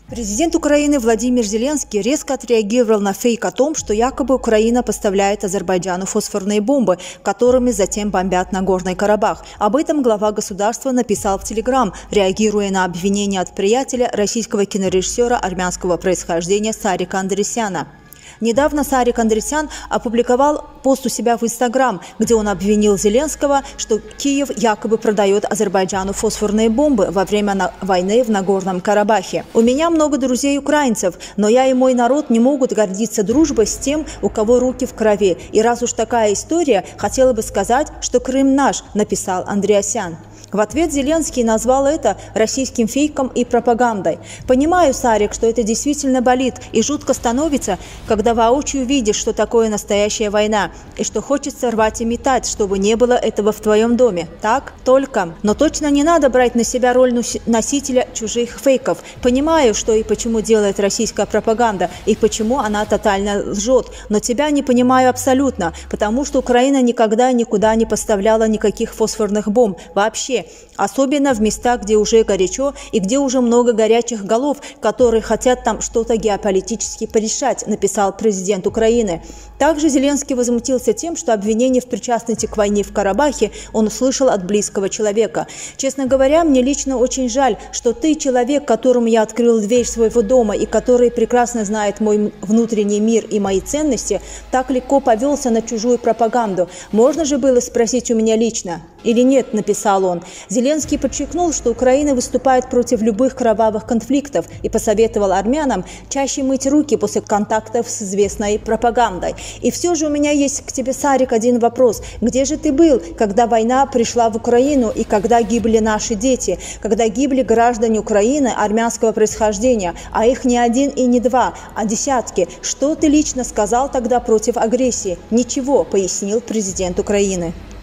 Президент Украины Владимир Зеленский резко отреагировал на фейк о том, что якобы Украина поставляет Азербайджану фосфорные бомбы, которыми затем бомбят Нагорный Карабах. Об этом глава государства написал в Телеграм, реагируя на обвинение от приятеля российского кинорежиссера армянского происхождения Сарика Андреасяна. Недавно Сарик Андреасян опубликовал пост у себя в Инстаграм, где он обвинил Зеленского, что Киев якобы продает Азербайджану фосфорные бомбы во время войны в Нагорном Карабахе. «У меня много друзей украинцев, но я и мой народ не могут гордиться дружбой с тем, у кого руки в крови. И раз уж такая история, хотела бы сказать, что Крым наш», написал Андреасян. В ответ Зеленский назвал это российским фейком и пропагандой. «Понимаю, Сарик, что это действительно болит, и жутко становится, когда воочию видишь, что такое настоящая война, и что хочется рвать и метать, чтобы не было этого в твоем доме. Так? Только. Но точно не надо брать на себя роль носителя чужих фейков. Понимаю, что и почему делает российская пропаганда, и почему она тотально лжет. Но тебя не понимаю абсолютно, потому что Украина никогда никуда не поставляла никаких фосфорных бомб. Вообще. Особенно в местах, где уже горячо и где уже много горячих голов, которые хотят там что-то геополитически порешать», написал президент Украины. Также Зеленский возмутился тем, что обвинение в причастности к войне в Карабахе он услышал от близкого человека. «Честно говоря, мне лично очень жаль, что ты, человек, которому я открыл дверь своего дома и который прекрасно знает мой внутренний мир и мои ценности, так легко повелся на чужую пропаганду. Можно же было спросить у меня лично или нет», написал он. Зеленский подчеркнул, что Украина выступает против любых кровавых конфликтов и посоветовал армянам чаще мыть руки после контактов с известной пропагандой. «И все же у меня есть к тебе, Сарик, один вопрос. Где же ты был, когда война пришла в Украину и когда гибли наши дети, когда гибли граждане Украины армянского происхождения, а их не один и не два, а десятки? Что ты лично сказал тогда против агрессии?» «Ничего», пояснил президент Украины.